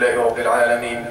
لله رب العالمين،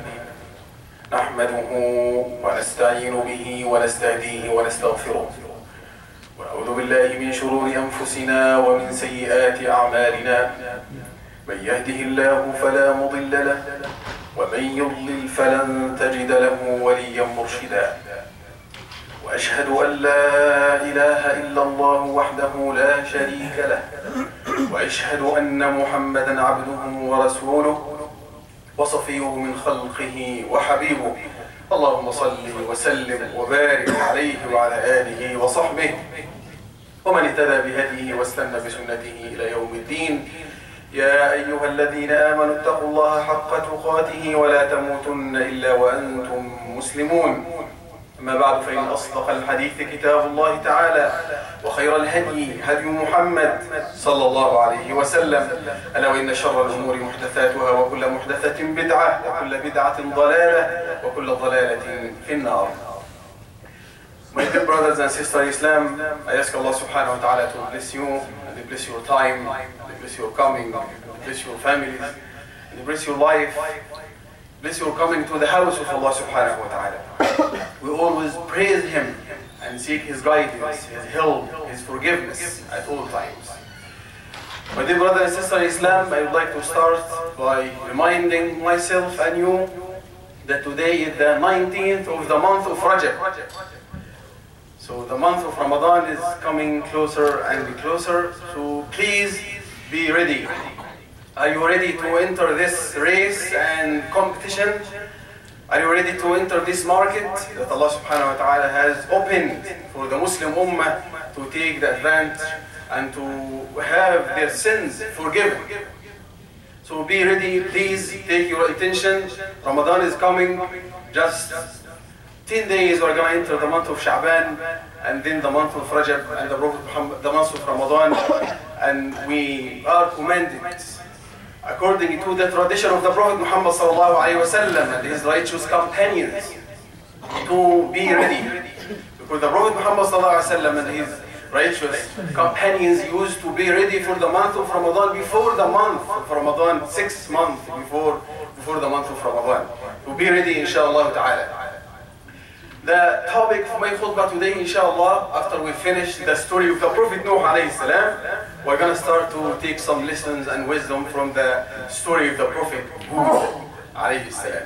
نحمده ونستعين به ونستهديه ونستغفره، ونعوذ بالله من شرور أنفسنا ومن سيئات أعمالنا. من يهده الله فلا مضل له، ومن يضلل فلن تجد له وليا مرشدا. وأشهد أن لا إله إلا الله وحده لا شريك له، وأشهد أن محمدا عبده ورسوله وصفيه من خلقه وحبيبه. اللهم صل وسلم وبارك عليه وعلى آله وصحبه ومن اهتدى بهديه واستنى بسنته إلى يوم الدين. يا أيها الذين آمنوا اتقوا الله حق تقاته ولا تموتن إلا وأنتم مسلمون. أما بعد، فإن أصدق الحديث كتاب الله تعالى، وخير الهدي هدي محمد صلى الله عليه وسلم، ألا وإن شر الأمور محدثاتها، وكل محدثة بدعة، وكل بدعة ضلالة، وكل ضلالة في النار. My dear brothers and sisters in Islam, I ask Allah subhanahu wa ta'ala to bless you, and bless your time, and bless your coming, and bless your families, and bless your life, bless your coming to the house of Allah subhanahu wa ta'ala. We always praise Him and seek His guidance, His help, His forgiveness at all times. My dear brothers and sisters in Islam, I would like to start by reminding myself and you that today is the 19th of the month of Rajab. So the month of Ramadan is coming closer and closer, so please be ready. Are you ready to enter this race and competition? Are you ready to enter this market that Allah subhanahu wa ta'ala has opened for the Muslim Ummah to take the advantage and to have their sins forgiven? So be ready, please take your attention. Ramadan is coming. Just 10 days we're going to enter the month of Sha'ban, and then the month of Rajab, and the month of Ramadan, and we are commanded, according to the tradition of the Prophet Muhammad sallallahu alaihi wasallam and his righteous companions, to be ready. Because the Prophet Muhammad sallallahu alaihi wasallam and his righteous companions used to be ready for the month of Ramadan before the month of Ramadan, 6 months before the month of Ramadan. To be ready, inshallah ta'ala. The topic of my khutbah today, inshallah, after we finish the story of the Prophet Nuh alayhi salam, we're going to start to take some lessons and wisdom from the story of the Prophet Hud alayhi salam.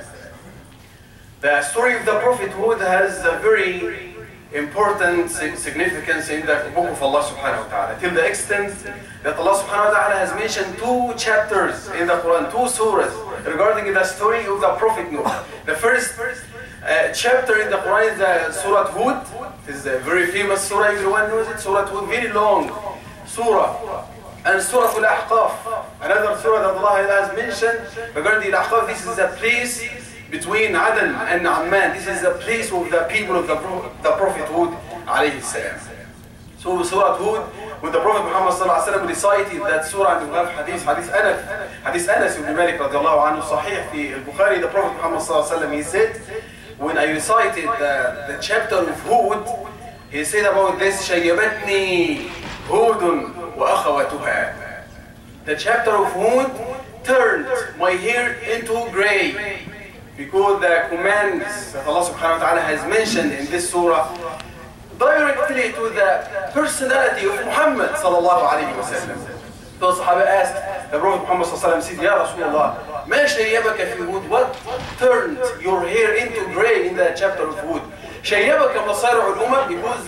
The story of the Prophet Hud has a very important significance in the book of Allah subhanahu wa ta'ala, till the extent that Allah subhanahu wa ta'ala has mentioned 2 chapters in the Quran, 2 surahs regarding the story of the Prophet Nuh. The first chapter in the Quran is the Surah Hud. It is a very famous surah, everyone knows it. Surah Hud, very long surah. And Surah Al-Ahqaf, another surah that Allah has mentioned regarding Al-Ahqaf. This is a place between Aden and Amman. This is a place of the people of the Prophet Hud alayhi salam. So Surah Hud, when the Prophet Muhammad sallallahu alaihi wasallam recited that surah, and we have hadith Anas ibn Malik radiallahu anhu, sahih fi al-Bukhari, the Prophet Muhammad sallallahu alaihi wasallam, he said, when I recited the chapter of Hud, he said about this, شَيَّبَتْنِي هُودٌ وَأَخَوَتُهَا. The chapter of Hud turned my hair into gray, because the commands that Allah subhanahu wa ta'ala has mentioned in this surah directly to the personality of Muhammad sallallahu alayhi wa sallam. So the Sahaba asked the Prophet Muhammad sallallahu alayhi wa sallam, said, Ya Rasulullah, ما شيبك في هود? What turned your hair into gray in the chapter of Hud? شيبك مصارع الأمم, because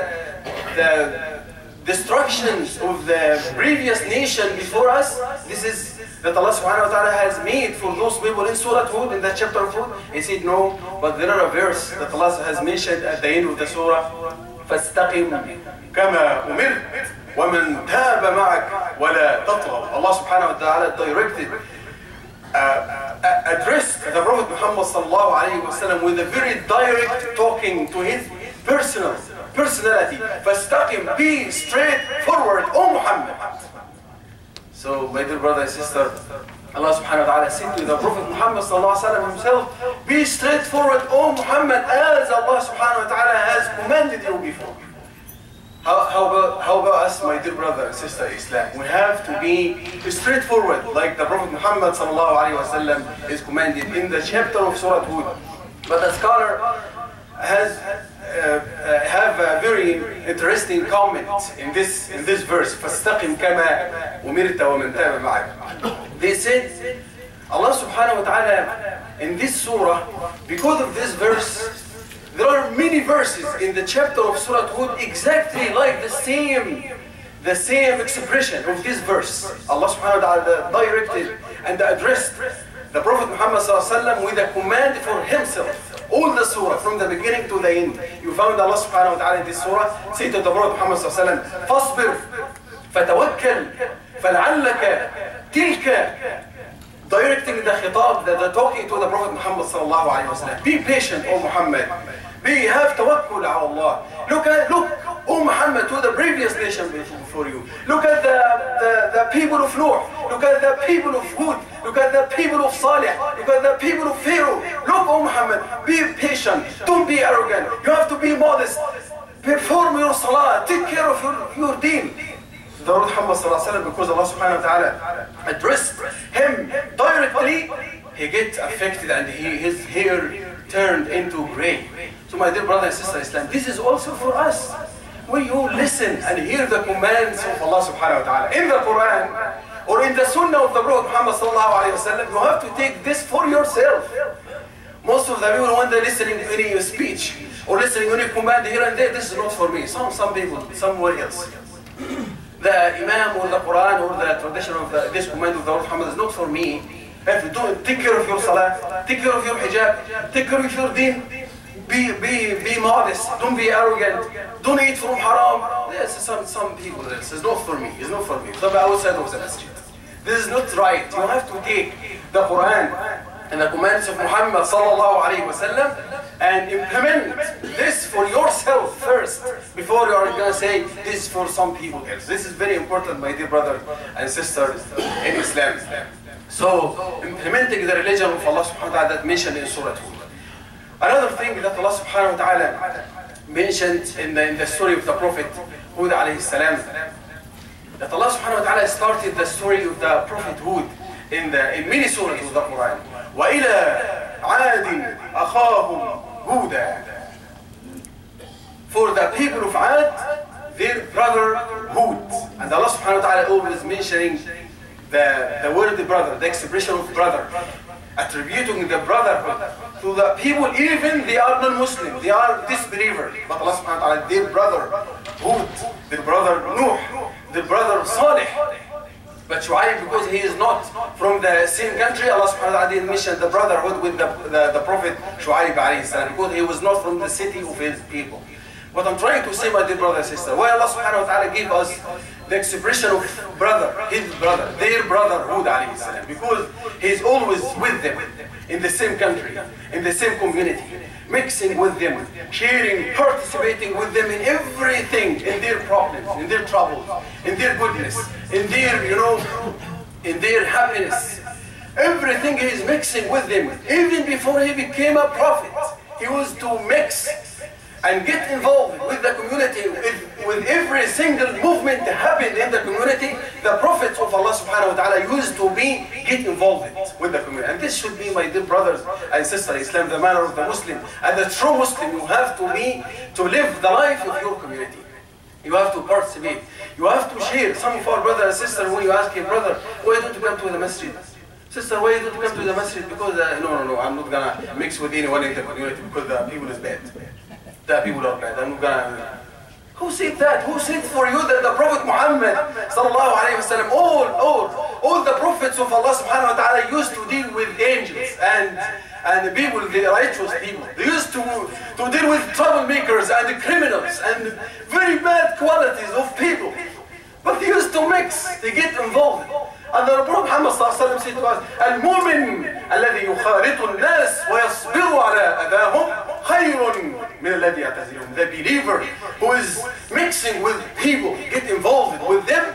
the destructions of the previous nation before us, this is that Allah subhanahu wa ta'ala has made for those people in Surah Hud, in the chapter of Hud. He said no, but there are a verse that Allah has mentioned at the end of the surah, فَاسْتَقِمْ كَمَا أُمِرْتَ وَمَنْ تَابَ مَعَكَ وَلَا تَطْغَوْا. Allah subhanahu wa ta'ala directed, addressed the Prophet Muhammad sallallahu alayhi wa sallam with a very direct talking to his personality. فَاسْتَقِمْ, be straightforward, O Muhammad. So, my dear brother and sister, Allah subhanahu wa ta'ala said to the Prophet Muhammad sallallahu alayhi wa sallam himself, be straightforward, O Muhammad, as Allah subhanahu wa ta'ala has commanded you before. How about us, my dear brother and sister Islam? We have to be straightforward, like the Prophet Muhammad ﷺ is commanded in the chapter of Surah Hud. But the scholar have a very interesting comment in this verse. فَاسْتَقِمْ كَمَا أُمِرْتَ وَمَنْ تَابَ مَعَكَ. They said, Allah subhanahu wa ta'ala in this surah, because of this verse, there are many verses in the chapter of Surah Hud exactly like the same expression of this verse. Allah subhanahu wa ta'ala directed and addressed the Prophet Muhammad ﷺ with a command for himself. All the surah, from the beginning to the end, you found Allah subhanahu wa ta'ala in this surah say to the Prophet Muhammad ﷺ, فَاصْبِرْ فَتَوَكَّلْ فَلَعَلَّكَ تِلْكَ, directing the khitab, the talking to the Prophet Muhammad sallallahu alayhi wa sallam. Be patient, O Muhammad. Have tawakkul ala Allah. Look, O Muhammad, to the previous nation before you. Look at the people of Nuh. Look at the people of Hud. Look at the people of Salih. Look at the people of Pharaoh. Look, O Muhammad, be patient. Don't be arrogant. You have to be modest. Perform your salah. Take care of your deen. The Lord Muhammad sallallahu alayhi wa sallam, because Allah subhanahu wa ta'ala addressed him directly, he gets affected and his hair turned into gray. So my dear brother and sister Islam, this is also for us. When you listen and hear the commands of Allah subhanahu wa ta'ala in the Quran or in the Sunnah of the Prophet Muhammad sallallahu alayhi wa sallam, you have to take this for yourself. Most of the people, when they're listening to any speech or listening to any command here and there, this is not for me. Some people, somewhere else. The Imam or the Quran or the tradition of this command of the Prophet Muhammad is not for me. If you don't take care of your salah, take care of your hijab, take care of your deen, be modest, don't be arrogant, don't eat from haram. Yes, some people, this is not for me, it's not for me. So outside of the masjid. This is not right. You have to take the Quran and the commands of Muhammad sallallahu alayhi wa sallam and implement this for yourself first before you are going to say this is for some people else. This is very important, my dear brothers and sisters in Islam. So, implementing the religion of Allah subhanahu wa ta'ala that mentioned in Surah Hud. Another thing that Allah subhanahu wa ta'ala mentioned in the story of the Prophet Hud alayhi salam, that Allah subhanahu wa ta'ala started the story of the Prophet Hud in many surahs of the Quran. وَإِلَى عَادٍ أَخَاهُمْ هُودًا. For the people of Ad, their brother Hud. And Allah subhanahu wa ta'ala always mentioning the word brother, the expression of brother, attributing the brotherhood to the people, even they are non-Muslim, they are disbelievers. But Allah subhanahu wa ta'ala, their brother Hud, their brother Nuh, their brother Salih. But Shu'aib, because he is not from the same country, Allah subhanahu wa ta'ala didn't mention the brotherhood with the Prophet Shu'aib alayhi salam, because he was not from the city of his people. What I'm trying to say, my dear brother and sister, why Allah subhanahu wa ta'ala gave us the expression of brother, his brother, their brother Hud alayhi salam, because he's always with them, in the same country, in the same community, mixing with them, sharing, participating with them in everything, in their problems, in their troubles, in their goodness, in their, in their happiness. Everything he is mixing with them. Even before he became a prophet, he was to mix and get involved with the community, with every single movement that happened in the community. The prophets of Allah subhanahu wa ta'ala used to get involved with the community. And this should be, my dear brothers and sisters, Islam, the manner of the Muslim. And the true Muslim, you have to live the life of your community. You have to participate. You have to share. Some of our brothers and sisters, when you ask him, brother, why don't you come to the masjid? Sister, why don't you come to the masjid? Because, no, I'm not going to mix with anyone in the community because the people is bad. The people are bad. I'm not gonna. Who said that? Who said for you that the Prophet Muhammad sallallahu alayhi wa sallam, all the prophets of Allah subhanahu wa ta'ala used to deal with angels and people, the righteous people. They used to deal with troublemakers and criminals and very bad qualities of people. But they used to mix, they get involved. And the Prophet Muhammad ﷺ said to us, المؤمن الذي يخالط الناس ويصبر على أذاهم خير من الذي يعتزلهم. The believer who is mixing with people, get involved with them,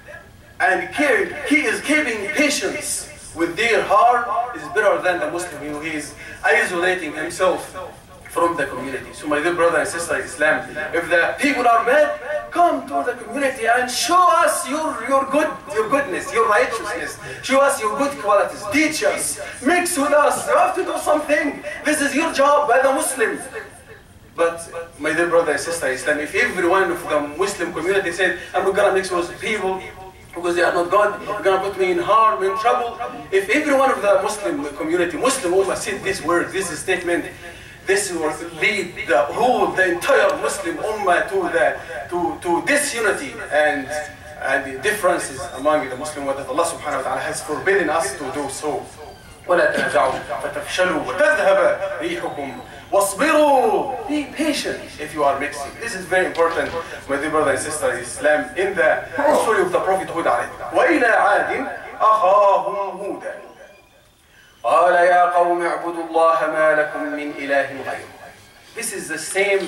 and he is keeping patience with their heart, is better than the Muslim who is isolating himself from the community. So my dear brother and sister in Islam, if the people are bad, come to the community and show us your goodness, your righteousness. Show us your good qualities. Teach us. Mix with us. You have to do something. This is your job as a Muslim. But my dear brother and sister in Islam, if every one of the Muslim community said, I'm not gonna mix with people because they are not God, they're gonna put me in harm, in trouble. If every one of the Muslim community, Muslim Ummah said this word, this statement, this will lead the entire Muslim Ummah to disunity and the differences among the Muslim Ummah that Allah subhanahu wa ta'ala has forbidden us to do so. وَلَا تَنَزَعُوا فَتَفْشَلُوا وَتَذْهَبَ رِيحُكُمْ وَاصْبِرُوا. Be patient if you are mixing. This is very important, my dear brother and sister in Islam, in the story of the Prophet Hud alayhi. وَإِلَى عَادٍ أَخَاهُمْ هُودًا قَالَ يَا قَوْمِ اعْبُدُوا اللَّهَ مَا لَكُمْ مِنْ إِلَهٍ غَيْرُهُ. This is the same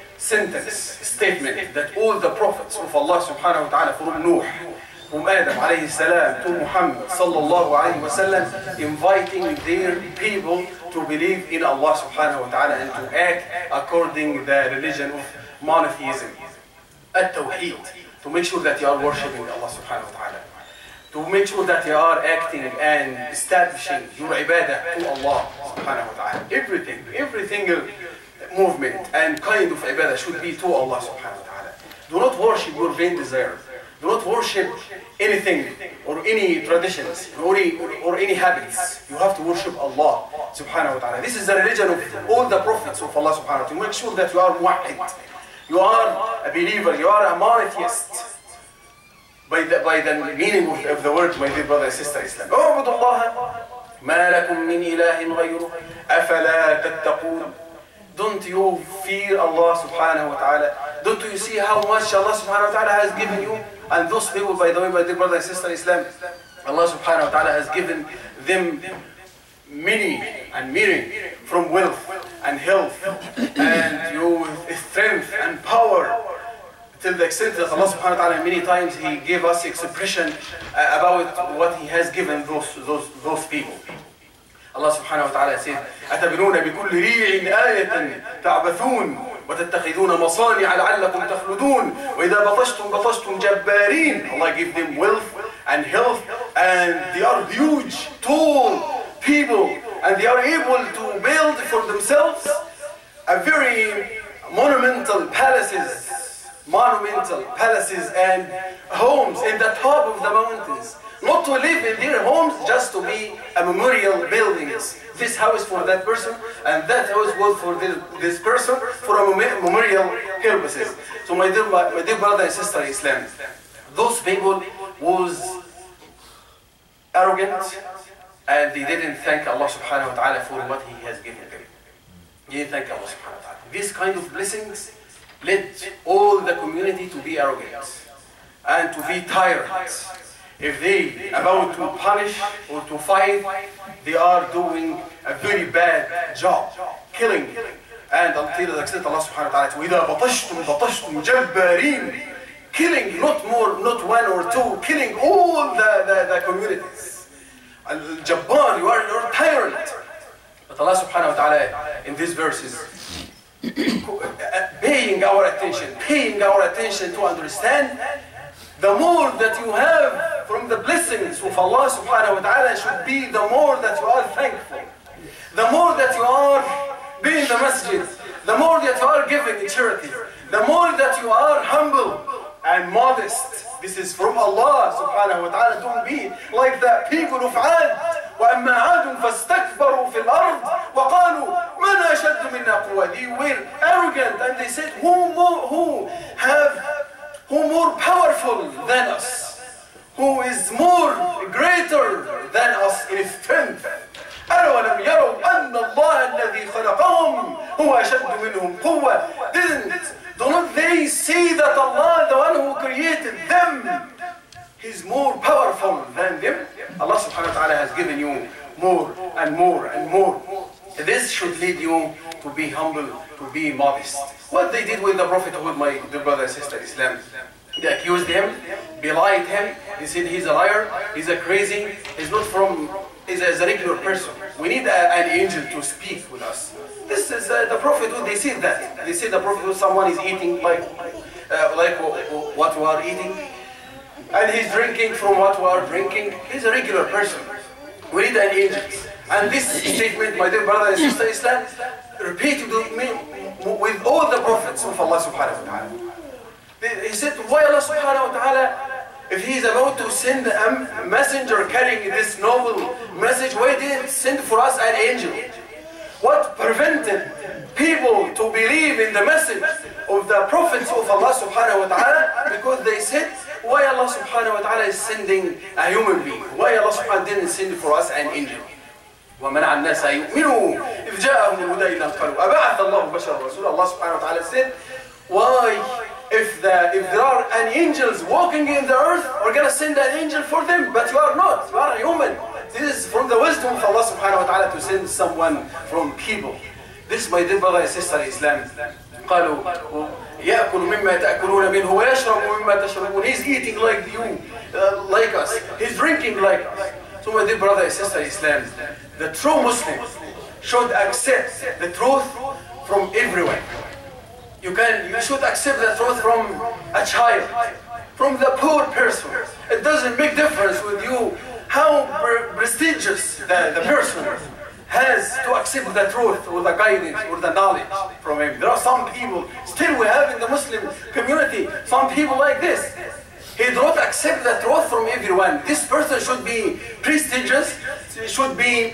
statement that all the prophets of Allah subhanahu wa ta'ala, from Nuh, from Adam alayhi salam to Muhammad sallallahu alayhi wa sallam, inviting their people to believe in Allah subhanahu wa ta'ala and to act according to the religion of monotheism, at-tawheed, to make sure that you are worshipping Allah subhanahu wa ta'ala, to make sure that you are acting and establishing your ibadah to Allah subhanahu wa ta'ala. Every single movement and kind of ibadah should be to Allah subhanahu wa ta'ala. Do not worship your vain desires. Do not worship anything or any traditions or any habits. You have to worship Allah subhanahu wa ta'ala. This is the religion of all the prophets of Allah subhanahu wa ta'ala. To make sure that you are muwahhid. You are a believer, you are a monotheist. By the meaning of the word, my dear brother and sister Islam. اعبدوا الله ما لكم من إله غيره أفلا تتقون. Don't you fear Allah subhanahu wa ta'ala? Don't you see how much Allah subhanahu wa ta'ala has given you? And those people, by the way, my dear brother and sister Islam, Allah subhanahu wa ta'ala has given them many and many from wealth and health and strength and power, till the extent that Allah subhanahu wa ta'ala many times He gave us expression about what He has given those people. Allah subhanahu wa ta'ala said, أَتَبْنُونَ بِكُلِّ رِيعٍ آيَةً تَعْبَثُونَ وَتَتَّخِذُونَ مَصَانِعَ لَعَلَّكُمْ تَخْلُدُونَ وَإِذَا بَطَشْتُمْ جَبَّارِينَ. Allah gave them wealth and health, and they are huge, tall people, and they are able to build for themselves a very monumental palaces and homes in the top of the mountains. Not to live in their homes, just to be a memorial buildings. This house for that person, and that house was for this person, for a memorial purposes. So my dear brother and sister in Islam, those people was arrogant, and they didn't thank Allah subhanahu wa ta'ala for what He has given them. They didn't thank Allah subhanahu wa ta'ala. These kind of blessings led all the community to be arrogant and to be tyrants. If they about to punish or to fight, they are doing a very bad job, killing. And until the extent Allah subhanahu wa ta'ala, وَإِذَا بَطَشْتُمْ جَبَّارِينَ, killing not one or two, killing all the communities. Al-Jabbar, you are tyrant. But Allah subhanahu wa ta'ala in these verses, paying our attention to understand, the more that you have from the blessings of Allah subhanahu wa ta'ala should be the more that you are thankful. The more that you are being the masjid, the more that you are giving charity, the more that you are humble and modest. This is from Allah subhanahu wa ta'ala. Don't be like the people of Ad. وَأَمَّا عَادٌ فَاسْتَكْبَرُوا فِي الْأَرْضِ وَقَالُوا مَنْ أَشَدُّ مِنَّا قُوَّةً. They were arrogant and they said, who more powerful than us? Who is more greater than us in strength? أَلَوَلَمْ يَرَوْا أَنَّ اللَّهَ الَّذِي خَلَقَهُمْ هُوَ أَشَدُّ مِنْهُمْ قُوَّةً. Do not they see that Allah, the one who created them, He's more powerful than them? Allah subhanahu wa ta'ala has given you more and more and more. This should lead you to be humble, to be modest. What they did with the Prophet Hud, my dear brother and sister Islam, they accused him, belied him, they said he's a liar, he's a crazy, he's not from is as a regular person. We need an angel to speak with us. This is the prophethood. They see that. They see the prophethood. Someone is eating like what we are eating, and he's drinking from what we are drinking. He's a regular person. We need an angel. And this statement, my dear brother and sister Islam, repeated with all the prophets of Allah subhanahu wa ta'ala. He said, why Allah subhanahu wa ta'ala, if he is about to send a messenger carrying this noble message, why didn't send for us an angel? What prevented people to believe in the message of the prophets of Allah subhanahu wa ta'ala? Because they said, why Allah subhanahu wa ta'ala is sending a human being? Why Allah subhanahu wa ta'ala didn't send for us an angel? وَمَنَعَ النَّاسَ يُؤْمِنُوا إِذْ جَاءَهُمُ الْهُدَى إِلَّا قَالُوا أَبَعَثَ اللَّهُ بَشَرًا رَسُولًا. Allah subhanahu wa ta'ala said, why, if there are an angels walking in the earth, we're going to send an angel for them, but you are not, you are a human. This is from the wisdom of Allah subhanahu wa ta'ala to send someone from people. This, my dear brother and sister Islam, قالوا يأكل مما تأكلون منه ويشرب مما تشربون. He's eating like you, like us. He's drinking like us. So my dear brother and sister Islam, the true Muslim should accept the truth from everyone. You should accept the truth from a child, from the poor person. It doesn't make difference with you how prestigious the person has to accept the truth or the guidance or the knowledge from him. There are some people, still we have in the Muslim community, some people like this. He don't accept the truth from everyone. This person should be prestigious, should be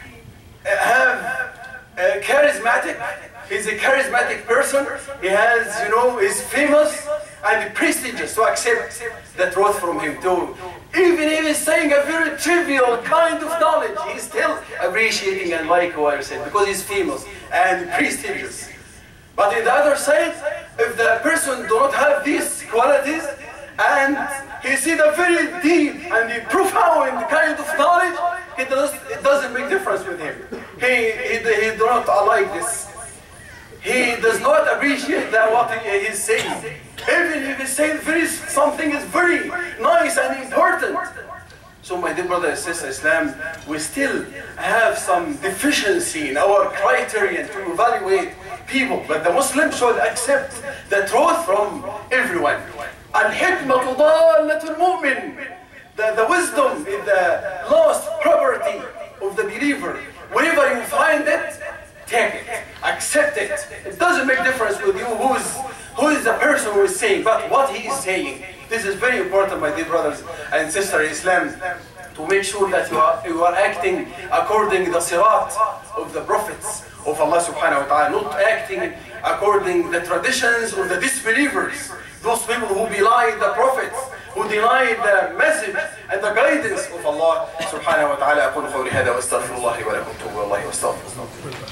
charismatic. He's a charismatic person. He has, is famous and prestigious to accept the truth from him too. Even if he's saying a very trivial kind of knowledge, he's still appreciating and like what he said because he's famous and prestigious. But on the other side, if the person does not have these qualities and he sees a very deep and profound kind of knowledge, it doesn't make difference with him. He does not like this. He does not appreciate what he is saying. Even if he says something is very nice and important. So my dear brother and sister Islam, we still have some deficiency in our criterion to evaluate people. But the Muslim should accept the truth from everyone. Al-hikmatu dalatul mu'min. The wisdom is the lost property of the believer. Whenever you find it, take it, accept it. It doesn't make difference with you who is the person who is saying, but what he is saying. This is very important, my dear brothers and sisters in Islam, to make sure that you are acting according to the sirat of the prophets of Allah subhanahu wa ta'ala, not acting according to the traditions of the disbelievers, those people who belie the prophets, who deny the message and the guidance of Allah subhanahu wa ta'ala. أقول قولي هذا واستغفر الله لي ولكم توبوا إلى الله واستغفروه.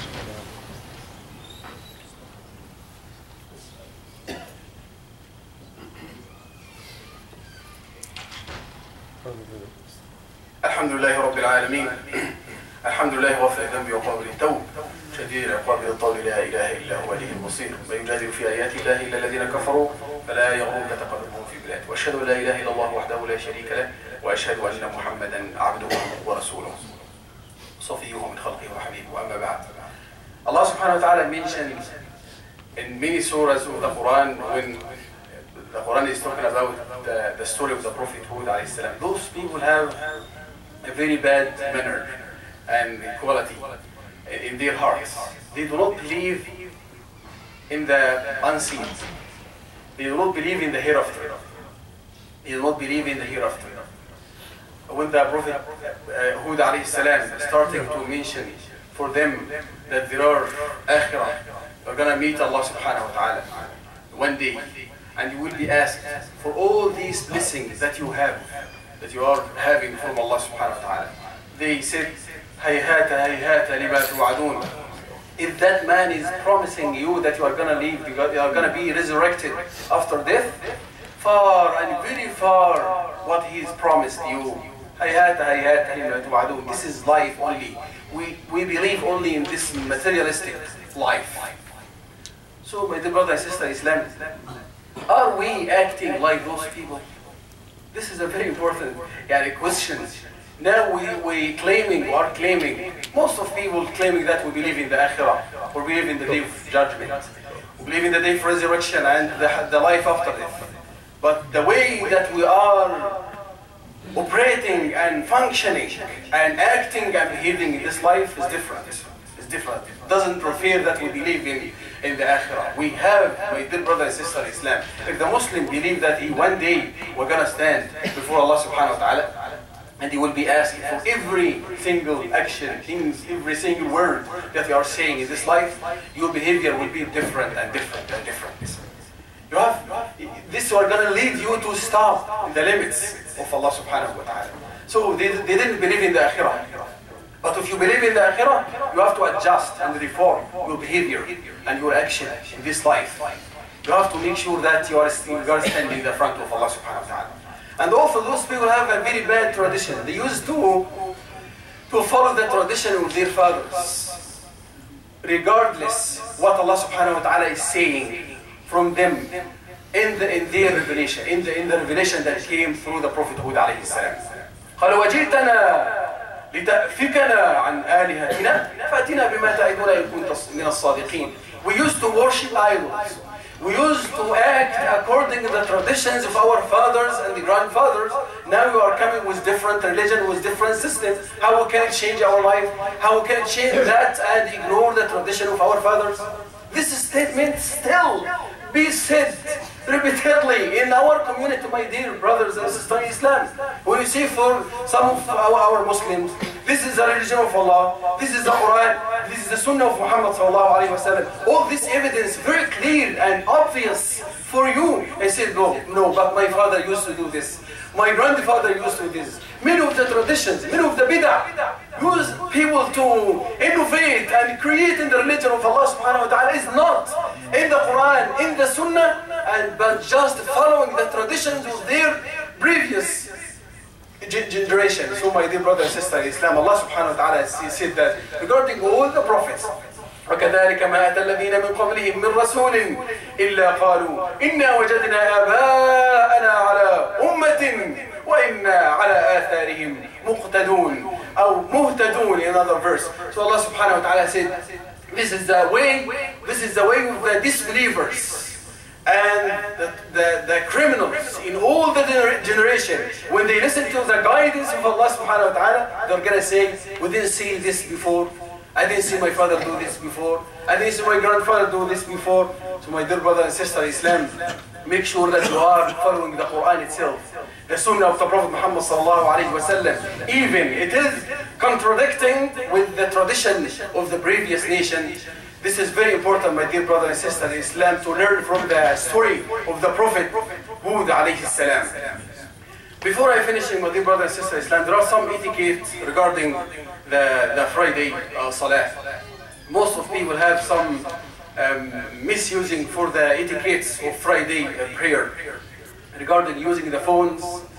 الحمد لله رب العالمين. الحمد لله غافر الذنب وقابل التوب شديد العقاب الطول لا اله الا هو ولي المصير من يجادل في ايات الله الا الذين كفروا فلا يغرك تقلبهم في البلاد واشهد ان لا اله الا الله وحده لا شريك له واشهد ان محمدا عبده ورسوله صفيه من خلقه وحبيبه. اما بعد, Allah subhanahu wa ta'ala mentioned in many surahs of the Quran when the Quran is talking about the story of the Prophet Hud alayhi salam. Those people have a very bad manner and quality in their hearts. They do not believe in the unseen. They do not believe in the hereafter. They do not believe in the hereafter. When the Prophet Hud alayhi salam started to mention for them that there are akhirah, we're going to meet Allah subhanahu wa ta'ala one day, and you will be asked for all these blessings that you have, that you are having from Allah subhanahu wa ta'ala. They said, hayhata hayhata lima tu'adun. If that man is promising you that you are going to live, you are going to be resurrected after death, far and very far what he has promised you. Hayhata hayhata lima tu'adun. This is life only. We believe only in this materialistic life. So my dear brother and sister Islam, are we acting like those people? This is a very important question Now we are claiming, most of people claiming that we believe in the Akhirah, or believe in the day of judgment, we believe in the day of resurrection and the life after death. But the way that we are operating and functioning and acting and behaving in this life is different. It's different. It doesn't refer that we believe in the Akhirah. We have, my dear brother and sister in Islam, if the Muslim believe that one day we're going to stand before Allah subhanahu wa ta'ala, and he will be asked for every single action, every single word that you are saying in this life, your behavior will be different and different and different. You have, this is going to lead you to stop the limits of Allah subhanahu wa ta'ala. So they didn't believe in the Akhirah. But if you believe in the Akhirah, you have to adjust and reform your behavior and your action in this life. You have to make sure that you are standing in the front of Allah subhanahu wa ta'ala. And also those people have a very bad tradition. They used to follow the tradition of their fathers, regardless what Allah subhanahu wa ta'ala is saying from them in their revelation, in the revelation that came through the Prophet Hud alayhi salam. قالوا وجئتنا لتأفكنا عن آلهتنا فأتنا بما تعدنا إن كنت من الصادقين. We used to worship idols. We used to act according to the traditions of our fathers and the grandfathers. Now we are coming with different religion, with different systems. How can it change our life? How can it change that and ignore the tradition of our fathers? This statement still be said repeatedly in our community, my dear brothers and sisters in Islam. When you see for some of our Muslims, this is the religion of Allah, this is the Quran, this is the Sunnah of Muhammad sallallahu alaihi wasallam. All this evidence very clear and obvious for you. I said, no, but my father used to do this. My grandfather used to do this. Many of the traditions, many of the bid'ah, use people to innovate and create in the religion of Allah subhanahu wa ta'ala is not in the Quran, in the Sunnah, but just following the traditions of their previous generation. So my dear brother and sister in Islam, Allah subhanahu wa ta'ala said that regarding all the prophets, وكذلك ما أتى الذين من قبلهم من رسول إلا قالوا إنا وجدنا آباءنا على أمة وإنا على آثارهم مقتدون أو مهتدون in another verse. So Allah subhanahu wa ta'ala said, this is the way of the disbelievers and the criminals in all the generation. When they listen to the guidance of Allah subhanahu wa ta'ala, they're going to say, we didn't see this before. I didn't see my father do this before. I didn't see my grandfather do this before. So my dear brother and sister in Islam, make sure that you are following the Quran itself, the Sunnah of the Prophet Muhammad sallallahu alaihi wasallam. Even it is contradicting with the tradition of the previous nation. This is very important, my dear brother and sister in Islam, to learn from the story of the Prophet Hud alayhi salam. Before I finish, my dear brother and sister in Islam, there are some etiquette regarding the Friday Salah. Most of people have some misusing for the etiquettes of Friday prayer regarding using the phones,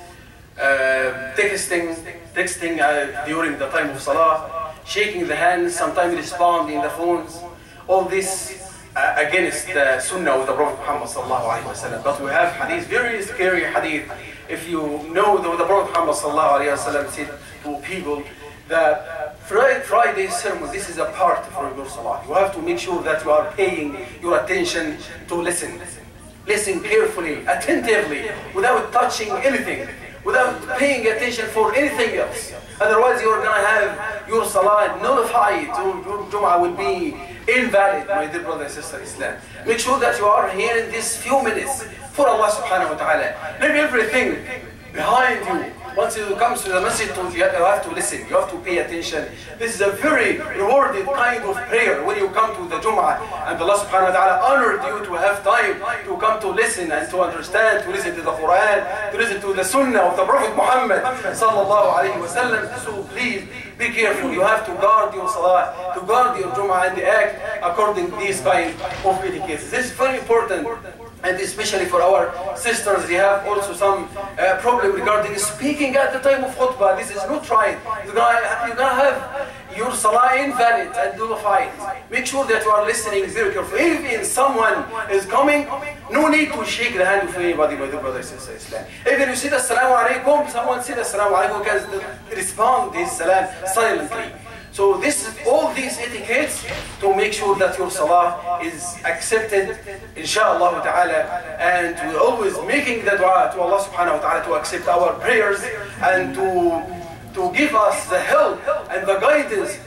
texting during the time of Salah, shaking the hands, sometimes responding the phones. All this against the Sunnah of the Prophet Muhammad sallallahu alaihi wasallam. But we have hadith, very scary hadith. If you know the Prophet Muhammad sallallahu alaihi wasallam said to people that Friday sermon, this is a part for your Salah. You have to make sure that you are paying your attention to listen. Listen carefully, attentively, without touching anything, without paying attention for anything else. Otherwise you are going to have your Salah nullified, your Jum'ah will be invalid, my dear brother and sister Islam. Make sure that you are here in these few minutes for Allah subhanahu wa ta'ala. Leave everything behind you. Once you come to the masjid, you have to listen, you have to pay attention. This is a very rewarded kind of prayer when you come to the Jum'ah, and Allah subhanahu wa ta'ala honored you to have time to come to listen and to understand, to listen to the Quran, to listen to the Sunnah of the Prophet Muhammad sallallahu alayhi wa sallam. So please be careful, you have to guard your Salah, to guard your Jum'ah and act according to these kind of etiquettes. This is very important. And especially for our sisters, they have also some problem regarding speaking at the time of khutbah. This is not right. You're gonna have your salah invalid and nullified. Make sure that you are listening very carefully. If someone is coming, no need to shake the hand of anybody, my dear brothers and sisters. Even you say Assalamu alaikum, someone said Assalamu alaikum, you can respond this salam silently. So all these etiquettes to make sure that your salah is accepted, inshallah ta'ala, and we always making the dua to Allah subhanahu wa ta'ala to accept our prayers and to give us the help and the guidance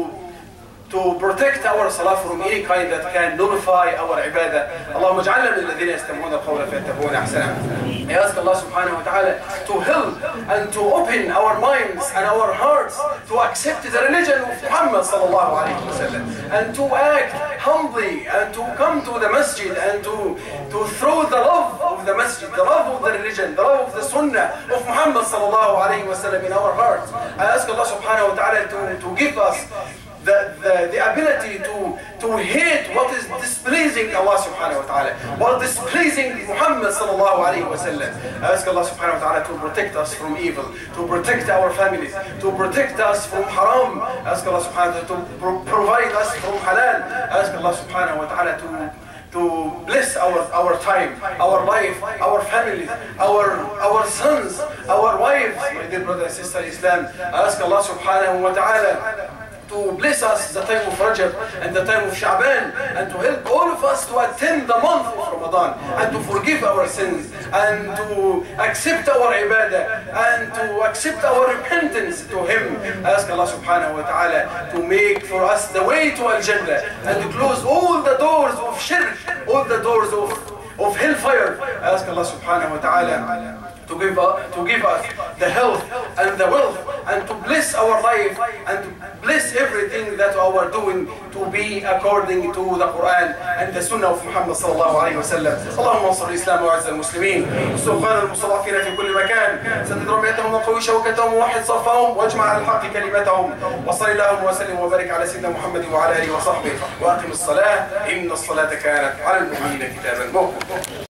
to protect our salah from any kind that can nullify our ibadah. Allahumma ij'alna min alladhina yastami'una al-qawla fayattabi'una ahsana. I ask Allah subhanahu wa ta'ala to help and to open our minds and our hearts to accept the religion of Muhammad sallallahu alayhi wa sallam, and to act humbly and to come to the masjid and to throw the love of the masjid, the love of the religion, the love of the sunnah of Muhammad sallallahu alayhi wa sallam in our hearts. I ask Allah subhanahu wa ta'ala to give us the ability to hate what is displeasing Allah subhanahu wa ta'ala, what is displeasing Muhammad sallallahu alayhi wa sallam. I ask Allah subhanahu wa ta'ala to protect us from evil, to protect our families, to protect us from haram. I ask Allah subhanahu wa ta'ala to provide us from halal. I ask Allah subhanahu wa ta'ala to bless our time, our life, our families, our sons, our wives, my dear brother and sister in Islam. I ask Allah subhanahu wa ta'ala to bless us the time of Rajab and the time of Sha'ban, and to help all of us to attend the month of Ramadan and to forgive our sins and to accept our ibadah and to accept our repentance to Him. I ask Allah subhanahu wa ta'ala to make for us the way to Al-Jannah and to close all the doors of shirk, all the doors of hellfire. I ask Allah subhanahu wa ta'ala to give us the health and the wealth and to bless our life and to bless everything that we are doing to be according to the Quran and the Sunnah of Muhammad sallallahu alayhi wa sallam. اللهم انصر الإسلام وأعز المسلمين والسلطان المستضعفين في كل مكان، سدد رميتهم وقوي شوكتهم ووحد صفهم واجمع على الحق كلمتهم، وصل اللهم وسلم وبارك على سيدنا محمد وعلى آله وصحبه، وأقم الصلاة إن الصلاة كانت على المؤمنين كتابا موقوتا.